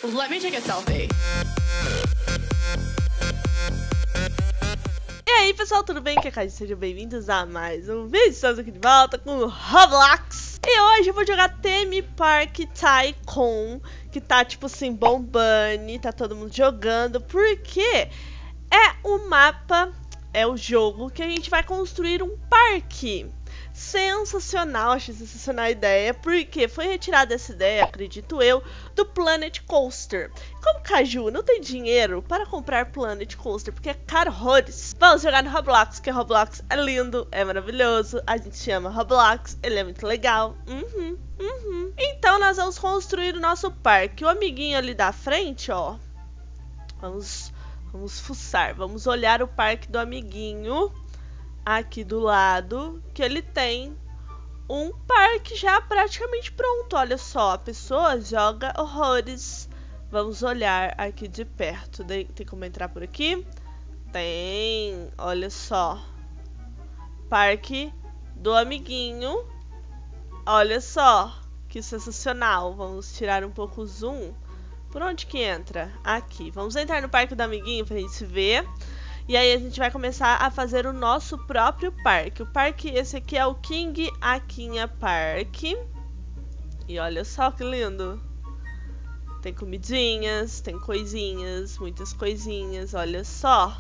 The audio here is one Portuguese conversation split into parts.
Let me take a selfie. E aí pessoal, tudo bem? Que é a Kadi, sejam bem-vindos a mais um vídeo. Estamos aqui de volta com o Roblox. E hoje eu vou jogar Theme Park Tycoon, que tá tipo assim, bombando, tá todo mundo jogando, porque é o mapa, é o jogo que a gente vai construir um parque. Sensacional, achei sensacional a ideia, porque foi retirada essa ideia, acredito eu, do Planet Coaster. Como Caju não tem dinheiro para comprar Planet Coaster, porque é caro horrores, vamos jogar no Roblox, que Roblox é lindo, é maravilhoso, a gente chama Roblox, ele é muito legal. Então nós vamos construir o nosso parque. O amiguinho ali da frente, ó, vamos fuçar, vamos olhar o parque do amiguinho. Aqui do lado, que ele tem um parque já praticamente pronto. Olha só, a pessoa joga horrores. Vamos olhar aqui de perto. Tem como entrar por aqui? Tem, olha só. Parque do amiguinho. Olha só, que sensacional. Vamos tirar um pouco o zoom. Por onde que entra? Aqui. Vamos entrar no parque do amiguinho pra gente ver. E aí a gente vai começar a fazer o nosso próprio parque. O parque, esse aqui é o King Aquinha Park. E olha só que lindo. Tem comidinhas, tem coisinhas, muitas coisinhas, olha só.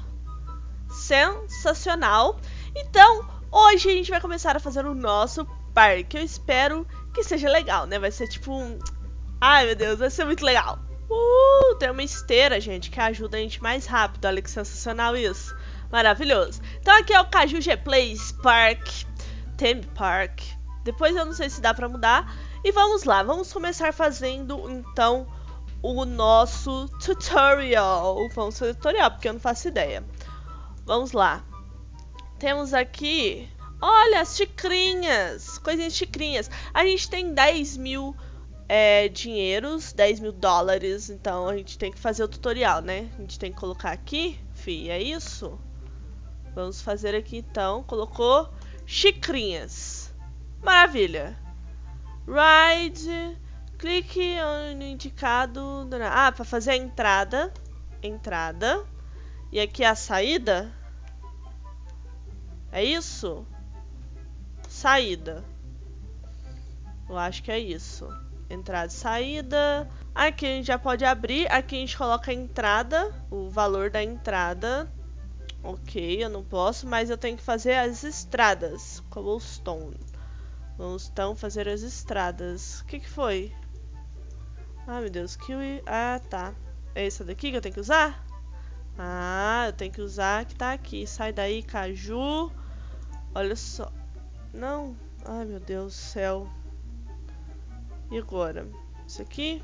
Sensacional. Então, hoje a gente vai começar a fazer o nosso parque. Eu espero que seja legal, né? Vai ser tipo um... Ai, meu Deus, vai ser muito legal. Tem uma esteira, gente, que ajuda a gente mais rápido. Olha que sensacional isso. Maravilhoso. Então aqui é o Caju G Plays Park, Theme Park. Depois eu não sei se dá pra mudar. E vamos lá, vamos começar fazendo, então, o nosso tutorial. Vamos fazer tutorial, porque eu não faço ideia. Vamos lá. Temos aqui, olha, as xicrinhas. Coisinhas xicrinhas. A gente tem 10 mil... dinheiros, 10 mil dólares, então a gente tem que fazer o tutorial, né? A gente tem que colocar aqui, é isso? Vamos fazer aqui então, colocou xicrinhas, maravilha. Ride, clique no indicado, para fazer a entrada, e aqui a saída, é isso? Saída, eu acho que é isso. Entrada e saída. Aqui a gente já pode abrir. Aqui a gente coloca a entrada, o valor da entrada. Ok, eu não posso, mas eu tenho que fazer as estradas. Cobblestone. Vamos então fazer as estradas. O que foi? Ah, meu Deus, kiwi. Ah, tá. É essa daqui que eu tenho que usar? Ah, eu tenho que usar que tá aqui. Sai daí, Caju. Olha só. Não. Ai, meu Deus do céu. E agora? Isso aqui?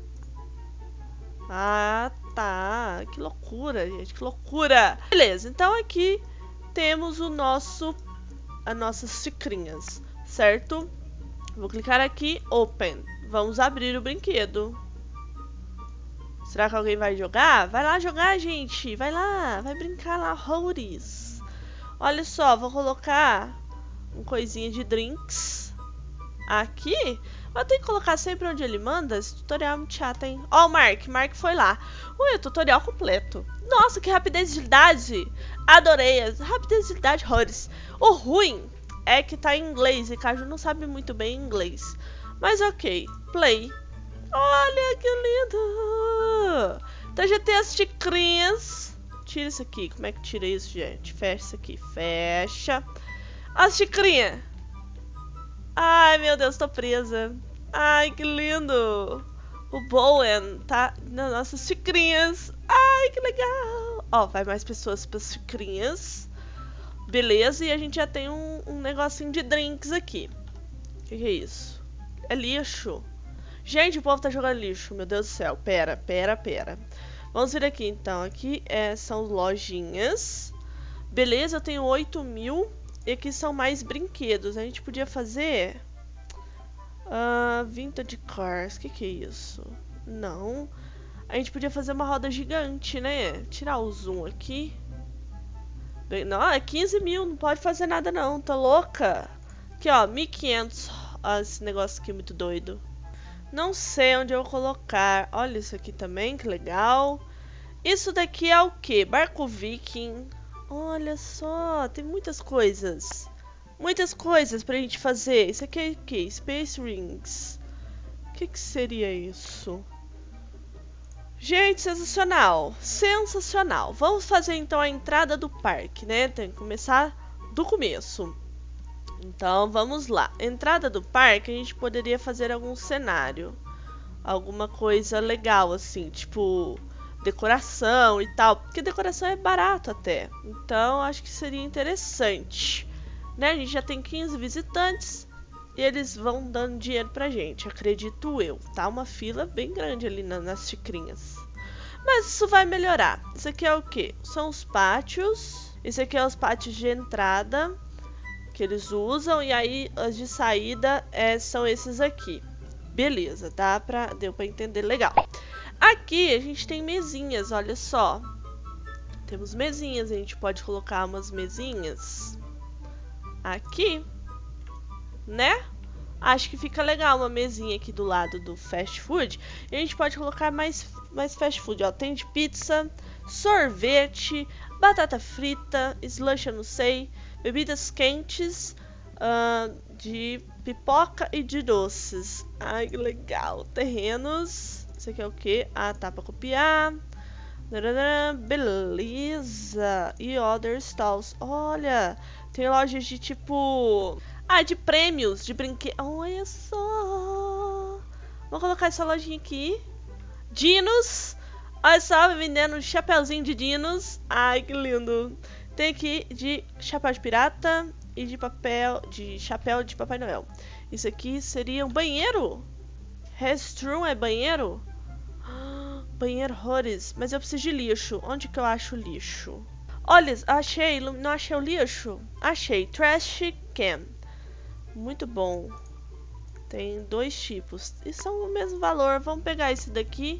Ah, tá. Que loucura, gente. Que loucura. Beleza, então aqui temos o as nossas xicrinhas, certo? Vou clicar aqui, Open. Vamos abrir o brinquedo. Será que alguém vai jogar? Vai lá jogar, gente. Vai lá. Vai brincar lá, horrores. Olha só, vou colocar uma coisinha de drinks aqui. Eu tenho que colocar sempre onde ele manda. Esse tutorial é muito chato, hein? Ó, o Mark foi lá. Ui, o tutorial completo. Nossa, que rapidez de agilidade. Adorei. Rapidez de agilidade, horrores. O ruim é que tá em inglês e Caju não sabe muito bem inglês. Mas ok. Play. Olha que lindo. Então já tem as xicrinhas. Tira isso aqui. Como é que tira isso, gente? Fecha isso aqui. Fecha. As xicrinhas. Ai, meu Deus, tô presa. Ai, que lindo. O Bowen tá nas nossas xicrinhas. Ai, que legal. Ó, vai mais pessoas para as xicrinhas. Beleza, e a gente já tem um negocinho de drinks aqui. O que é isso? É lixo. Gente, o povo tá jogando lixo. Meu Deus do céu. Pera. Vamos vir aqui, então. Aqui são lojinhas. Beleza, eu tenho 8 mil. E aqui são mais brinquedos. A gente podia fazer... Vintage Cars. O que é isso? Não. A gente podia fazer uma roda gigante, né? Tirar o zoom aqui. Não, é 15 mil. Não pode fazer nada não. Tá louca? Aqui, ó. 1.500. Esse negócio aqui é muito doido. Não sei onde eu vou colocar. Olha isso aqui também, que legal. Isso daqui é o quê? Barco viking. Olha só, tem muitas coisas. Muitas coisas pra gente fazer. Isso aqui é o quê? Space Rings. O que seria isso? Gente, sensacional. Sensacional. Vamos fazer então a entrada do parque, né? Tem que começar do começo. Então, vamos lá. Entrada do parque, a gente poderia fazer algum cenário. Alguma coisa legal, assim, tipo decoração e tal. Porque decoração é barato até. Então, acho que seria interessante. Né? A gente já tem 15 visitantes e eles vão dando dinheiro pra gente, acredito eu. Tá uma fila bem grande ali nas xicrinhas. Mas isso vai melhorar. Isso aqui é o quê? São os pátios. Isso aqui é os pátios de entrada que eles usam, e aí as de saída são esses aqui. Beleza, deu pra entender legal. Aqui a gente tem mesinhas, olha só. Temos mesinhas, a gente pode colocar umas mesinhas aqui, né? Acho que fica legal uma mesinha aqui do lado do fast food. E a gente pode colocar mais fast food, ó. Tem de pizza, sorvete, batata frita, slush, eu não sei, bebidas quentes, de pipoca e de doces. Ai, que legal. Terrenos. Isso aqui é o quê? Ah, tá, pra copiar. Beleza. E other stalls. Olha, tem lojas de tipo... de prêmios, de brinquedos. Olha só. Vou colocar essa lojinha aqui. Dinos. Olha só, vendendo chapeuzinho de dinos. Ai, que lindo. Tem aqui de chapéu de pirata e de chapéu de Papai Noel. Isso aqui seria um banheiro? Restroom é banheiro? Banheiro horrores. Mas eu preciso de lixo. Onde que eu acho lixo? Olha, achei. Não achei o lixo? Achei. Trash can. Muito bom. Tem 2 tipos. E são o mesmo valor. Vamos pegar esse daqui.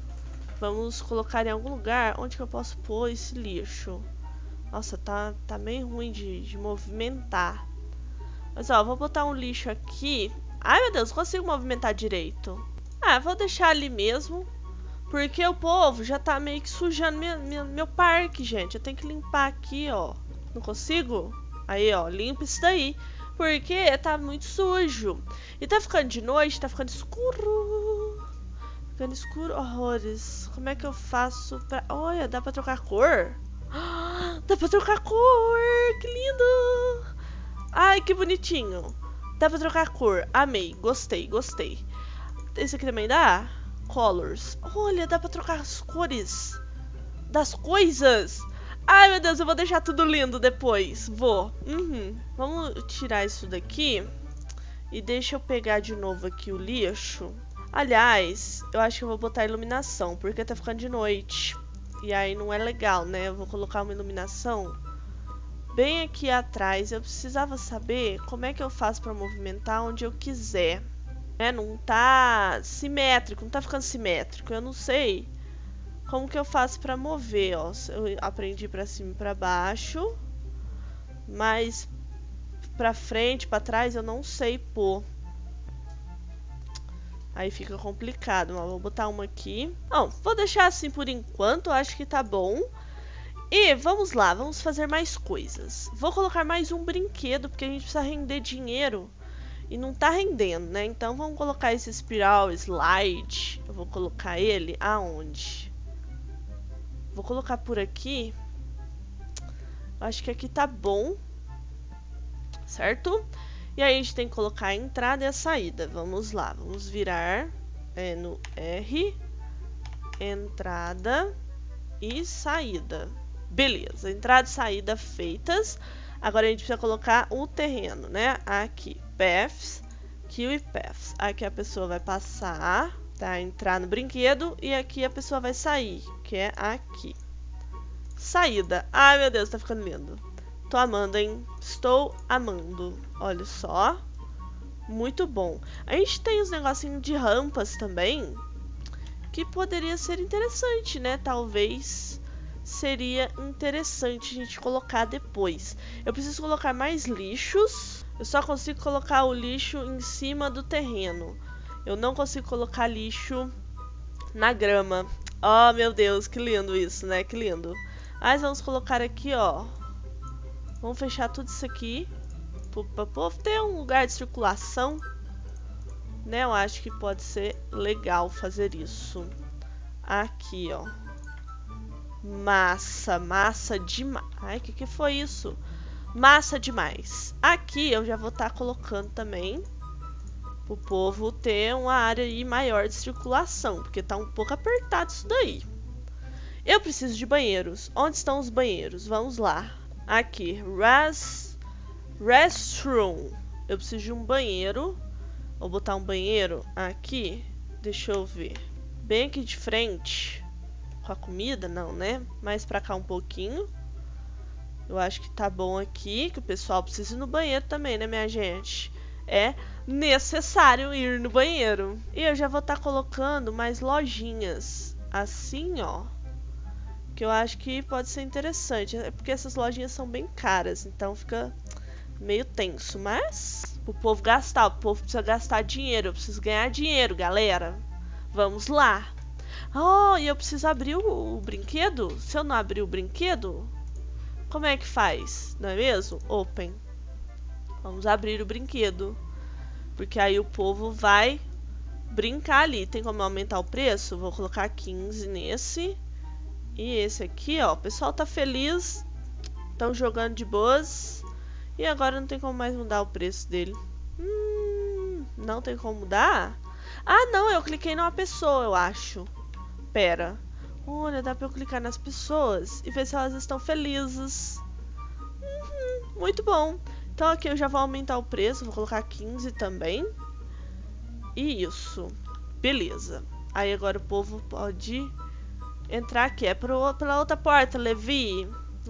Vamos colocar em algum lugar. Onde que eu posso pôr esse lixo? Nossa, tá meio ruim de movimentar. Mas ó, vou botar um lixo aqui. Ai, meu Deus, consigo movimentar direito. Vou deixar ali mesmo. Porque o povo já tá meio que sujando meu parque, gente. Eu tenho que limpar aqui, ó. Não consigo? Aí, ó, limpa isso daí. Porque tá muito sujo. E tá ficando de noite, tá ficando escuro. Ficando escuro, horrores. Como é que eu faço pra... Olha, dá pra trocar cor? Dá pra trocar cor, que lindo. Ai, que bonitinho. Dá pra trocar cor, amei, gostei. Esse aqui também dá? Colors. Olha, dá pra trocar as cores das coisas. Ai, meu Deus, eu vou deixar tudo lindo depois. Vou. Vamos tirar isso daqui. E deixa eu pegar de novo aqui o lixo. Aliás, eu acho que eu vou botar iluminação, porque tá ficando de noite. E aí não é legal, né? Eu vou colocar uma iluminação bem aqui atrás. Eu precisava saber como é que eu faço pra movimentar onde eu quiser. Não tá simétrico, não tá ficando simétrico. Eu não sei como que eu faço pra mover, ó. Eu aprendi pra cima e pra baixo. Mas pra frente, pra trás, eu não sei pôr. Aí fica complicado. Mas vou botar uma aqui. Não, vou deixar assim por enquanto. Acho que tá bom. E vamos lá, vamos fazer mais coisas. Vou colocar mais um brinquedo, porque a gente precisa render dinheiro. E não tá rendendo, né? Então vamos colocar esse Spiral Slide. Eu vou colocar ele aonde? Vou colocar por aqui. Acho que aqui tá bom. Certo? E aí a gente tem que colocar a entrada e a saída. Vamos lá, vamos virar no R. Entrada e saída. Beleza, entrada e saída feitas. Agora a gente precisa colocar o terreno, né? Aqui, paths, queue paths. Aqui a pessoa vai passar, tá? Entrar no brinquedo e aqui a pessoa vai sair, que é aqui. Saída. Ai, meu Deus, tá ficando lindo. Tô amando, hein? Estou amando. Olha só. Muito bom. A gente tem os negocinhos de rampas também, que poderia ser interessante, né? Talvez seria interessante a gente colocar depois. Eu preciso colocar mais lixos. Eu só consigo colocar o lixo em cima do terreno. Eu não consigo colocar lixo na grama. Oh, meu Deus, que lindo isso, né? Que lindo. Mas vamos colocar aqui, ó. Vamos fechar tudo isso aqui. Para o povo ter um lugar de circulação. Né? Eu acho que pode ser legal fazer isso. Aqui, ó. Massa demais. Ai, o que foi isso? Massa demais. Aqui eu já vou estar colocando também o povo ter uma área aí maior de circulação, porque tá um pouco apertado isso daí. Eu preciso de banheiros. Onde estão os banheiros? Vamos lá. Aqui, restroom. Eu preciso de um banheiro. Vou botar um banheiro aqui. Deixa eu ver. Bem aqui de frente. Com a comida, não, né? Mais pra cá um pouquinho. Eu acho que tá bom aqui, que o pessoal precisa ir no banheiro também, né, minha gente? É necessário ir no banheiro. E eu já vou estar colocando mais lojinhas. Assim, ó. Que eu acho que pode ser interessante. É porque essas lojinhas são bem caras, então fica meio tenso. Mas, o povo gastar, o povo precisa gastar dinheiro. Eu preciso ganhar dinheiro, galera. Vamos lá. Oh, e eu preciso abrir o brinquedo? Se eu não abrir o brinquedo, como é que faz? Não é mesmo? Open. Vamos abrir o brinquedo. Porque aí o povo vai brincar ali. Tem como aumentar o preço? Vou colocar 15 nesse. E esse aqui, ó. O pessoal tá feliz. Estão jogando de boas. E agora não tem como mais mudar o preço dele. Não tem como mudar? Ah, não. Eu cliquei numa pessoa, eu acho. Pera. Olha, dá pra eu clicar nas pessoas e ver se elas estão felizes. Muito bom. Então aqui eu já vou aumentar o preço. Vou colocar 15 também. E isso. Beleza. Aí agora o povo pode entrar aqui. É pela outra porta, Levis.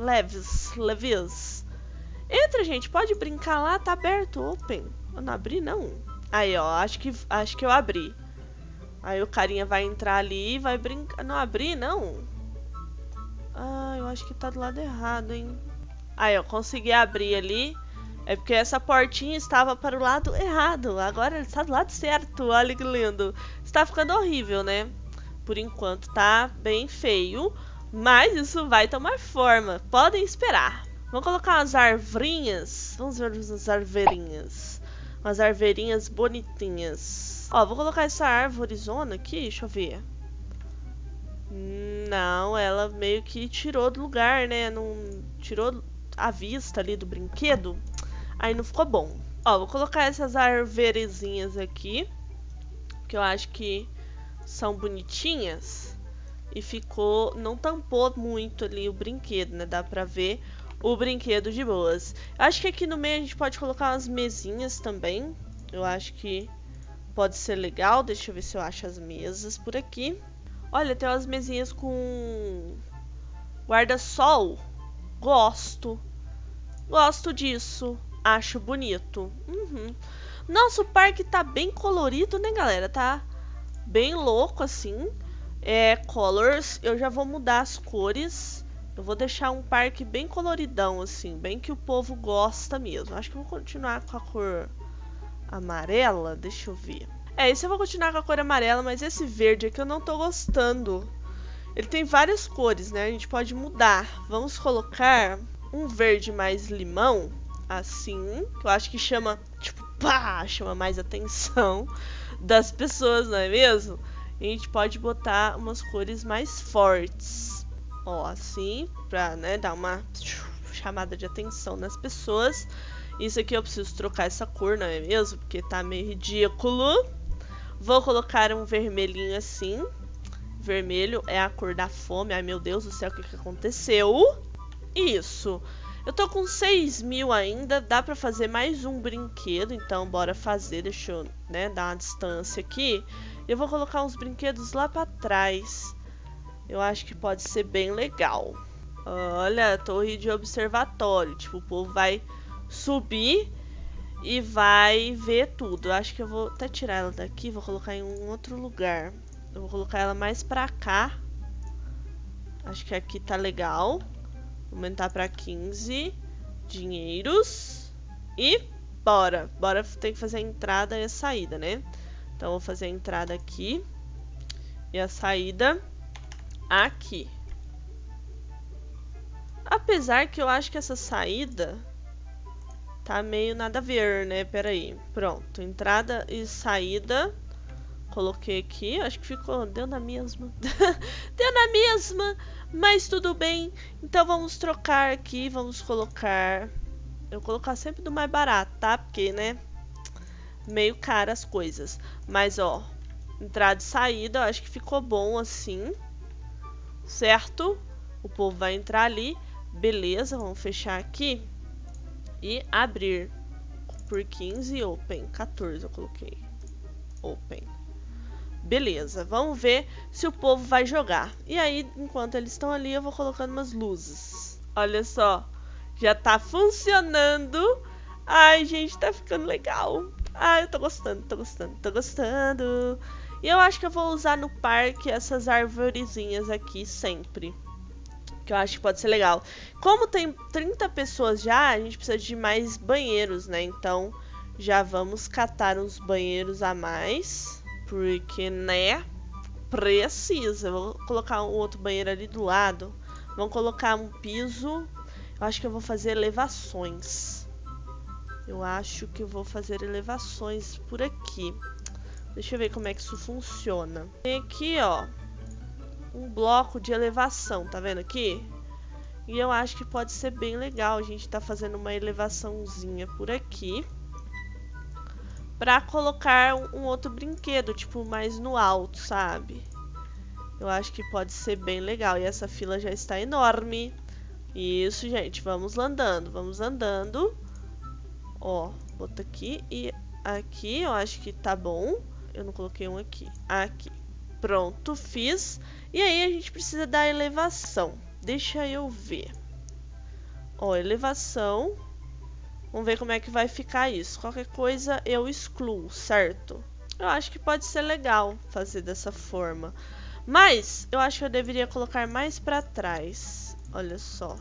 Entra, gente. Pode brincar lá. Tá aberto. Open. Eu não abri, não. Aí, ó. Acho que eu abri. Aí o carinha vai entrar ali e vai brincar. Não abri, não? Ah, eu acho que tá do lado errado, hein? Aí, ó. Consegui abrir ali. É porque essa portinha estava para o lado errado. Agora ele está do lado certo. Olha que lindo. Está ficando horrível, né? Por enquanto tá bem feio. Mas isso vai tomar forma. Podem esperar. Vamos colocar umas arvrinhas. Vamos ver umas arveirinhas. Umas arveirinhas bonitinhas. Ó, vou colocar essa árvorezona aqui. Deixa eu ver. Não, ela meio que tirou do lugar, né? Não tirou a vista ali do brinquedo. Aí não ficou bom. Ó, vou colocar essas arvorezinhas aqui. Que eu acho que são bonitinhas. E ficou... Não tampou muito ali o brinquedo, né? Dá pra ver o brinquedo de boas. Eu acho que aqui no meio a gente pode colocar umas mesinhas também. Eu acho que pode ser legal. Deixa eu ver se eu acho as mesas por aqui. Olha, tem umas mesinhas com guarda-sol. Gosto. Gosto disso. Acho bonito. Nossa, o parque tá bem colorido, né, galera? Tá bem louco, assim. Colors. Eu já vou mudar as cores. Eu vou deixar um parque bem coloridão, assim. Bem que o povo gosta mesmo. Acho que eu vou continuar com a cor amarela. Deixa eu ver. Esse eu vou continuar com a cor amarela, mas esse verde aqui eu não tô gostando. Ele tem várias cores, né? A gente pode mudar. Vamos colocar um verde mais limão, assim. Que eu acho que chama, tipo, pá! Chama mais atenção das pessoas, não é mesmo? E a gente pode botar umas cores mais fortes. Ó, assim, pra, né, dar uma chamada de atenção nas pessoas. Isso aqui eu preciso trocar essa cor, não é mesmo? Porque tá meio ridículo. Vou colocar um vermelhinho assim. Vermelho é a cor da fome. Ai, meu Deus do céu, o que aconteceu? Isso. Eu tô com 6.000 ainda. Dá pra fazer mais um brinquedo. Então, bora fazer. Deixa eu, né, dar uma distância aqui. Eu vou colocar uns brinquedos lá pra trás. Eu acho que pode ser bem legal. Olha, torre de observatório. Tipo, o povo vai subir e vai ver tudo. Eu acho que eu vou até tirar ela daqui. Vou colocar em um outro lugar. Eu vou colocar ela mais pra cá. Acho que aqui tá legal. Vou aumentar pra 15 dinheiros. E bora. Bora, tem que fazer a entrada e a saída, né? Então, vou fazer a entrada aqui e a saída aqui. Apesar que eu acho que essa saída tá meio nada a ver, né? Pera aí. Pronto, entrada e saída. Coloquei aqui, acho que ficou, deu na mesma. Deu na mesma, mas tudo bem. Então vamos trocar aqui, vamos colocar... Eu vou colocar sempre do mais barato, tá? Porque, né, meio caro as coisas. Mas, ó, entrada e saída, eu acho que ficou bom assim. Certo? O povo vai entrar ali. Beleza, vamos fechar aqui. E abrir por 15, open. 14 eu coloquei. Open. Beleza, vamos ver se o povo vai jogar. E aí, enquanto eles estão ali, eu vou colocando umas luzes. Olha só, já tá funcionando. Ai, gente, tá ficando legal. Ai, eu tô gostando, tô gostando, tô gostando. E eu acho que eu vou usar no parque essas arvorezinhas aqui sempre. Que eu acho que pode ser legal. Como tem 30 pessoas já, a gente precisa de mais banheiros, né? Então, já vamos catar uns banheiros a mais. Porque, né, precisa. Vou colocar um outro banheiro ali do lado. Vamos colocar um piso. Eu acho que eu vou fazer elevações. Eu acho que eu vou fazer elevações por aqui. Deixa eu ver como é que isso funciona. Tem aqui, ó, um bloco de elevação, tá vendo aqui? E eu acho que pode ser bem legal a gente tá fazendo uma elevaçãozinha por aqui. Pra colocar um outro brinquedo, tipo, mais no alto, sabe? Eu acho que pode ser bem legal. E essa fila já está enorme. Isso, gente. Vamos andando, vamos andando. Ó, bota aqui e aqui. Eu acho que tá bom. Eu não coloquei um aqui. Aqui. Pronto, fiz. E aí a gente precisa da elevação. Deixa eu ver. Ó, elevação. Vamos ver como é que vai ficar isso. Qualquer coisa eu excluo, certo? Eu acho que pode ser legal fazer dessa forma. Mas eu acho que eu deveria colocar mais pra trás. Olha só.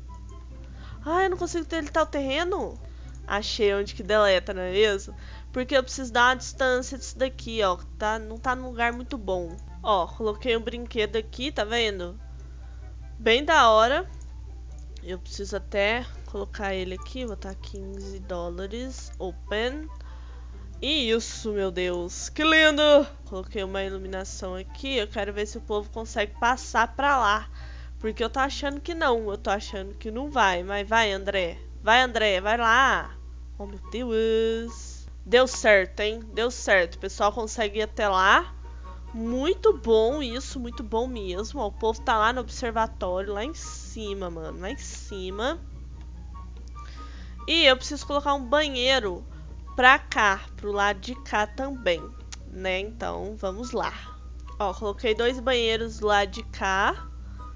Ah, eu não consigo deletar o terreno? Achei onde que deleta, não é mesmo? Porque eu preciso dar uma distância disso daqui, ó. Não tá num lugar muito bom. Ó, coloquei um brinquedo aqui, tá vendo? Bem da hora. Eu preciso até colocar ele aqui, botar 15 dólares, open. E isso, meu Deus, que lindo! Coloquei uma iluminação aqui, eu quero ver se o povo consegue passar pra lá. Porque eu tô achando que não, eu tô achando que não vai. Mas vai, André, vai lá. Oh, meu Deus. Deu certo, hein? Deu certo, o pessoal consegue ir até lá. Muito bom isso, muito bom mesmo. Ó, o povo tá lá no observatório, lá em cima, mano, lá em cima. E eu preciso colocar um banheiro pra cá, pro lado de cá também, né? Então, vamos lá. Ó, coloquei 2 banheiros do lado de cá.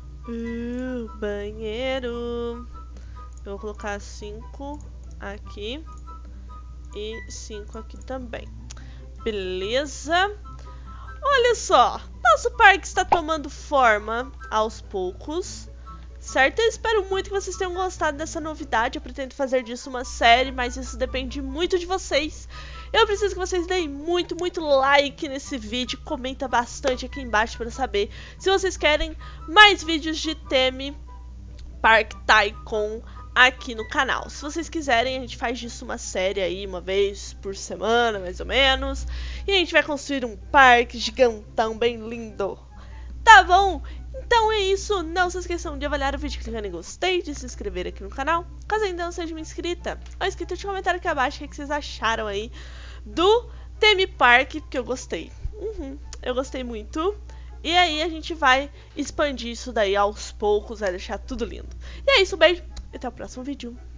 Banheiro. Eu vou colocar 5 aqui e 5 aqui também. Beleza? Olha só, nosso parque está tomando forma aos poucos, certo? Eu espero muito que vocês tenham gostado dessa novidade. Eu pretendo fazer disso uma série, mas isso depende muito de vocês. Eu preciso que vocês deem muito like nesse vídeo. Comenta bastante aqui embaixo para saber se vocês querem mais vídeos de Theme Park Tycoon aqui no canal. Se vocês quiserem, a gente faz disso uma série aí, uma vez por semana, mais ou menos. E a gente vai construir um parque gigantão, bem lindo. Tá bom? Então é isso. Não se esqueçam de avaliar o vídeo clicando em gostei, de se inscrever aqui no canal, caso ainda não seja uma inscrita. Ou inscrito, de comentário aqui abaixo o que vocês acharam aí do Theme Park, que eu gostei. Eu gostei muito. E aí a gente vai expandir isso daí aos poucos, vai deixar tudo lindo. E é isso, beijo. E até o próximo vídeo.